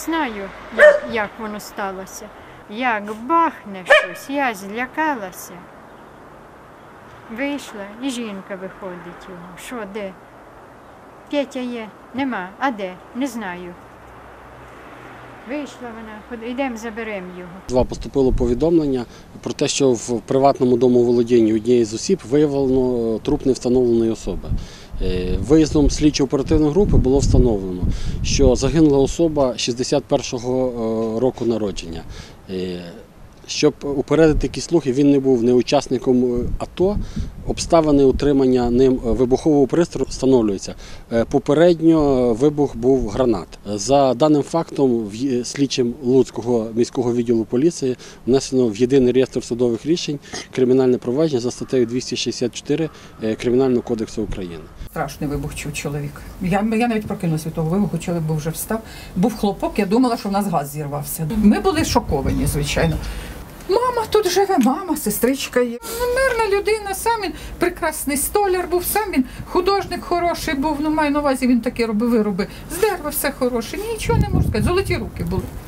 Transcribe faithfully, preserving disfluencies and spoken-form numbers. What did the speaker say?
знаю, як, як воно сталося. Як бахне щось, я злякалася. Вийшла, і жінка виходить його. Що, де? Петя є? Нема. А де? Не знаю. Вийшла вона, йдемо, заберемо його. Два поступило повідомлення про те, що в приватному домоволодінні однієї з осіб виявлено труп невстановленої особи. Виїздом слідчо-оперативної групи було встановлено, що загинула особа шістдесят першого року народження. Щоб упередити такі слухи, він не був не учасником АТО, обставини утримання ним вибухового пристрою встановлюються. Попередньо вибух був гранат. За даним фактом, слідчим Луцького міського відділу поліції внесено в єдиний реєстр судових рішень кримінальне провадження за статтею двісті шістдесят чотири Кримінального кодексу України. Страшний вибух чув чоловік. Я, я навіть прокинулася від того вибуху, чоловік був вже встав. Був хлопок, я думала, що в нас газ зірвався. Ми були шоковані, звичайно. Мама тут живе, мама, сестричка є. Мирна людина, сам він прекрасний столяр був, сам він художник хороший був, ну маю на увазі, він такі робив вироби. З дерева все хороше, нічого не можу сказати, золоті руки були.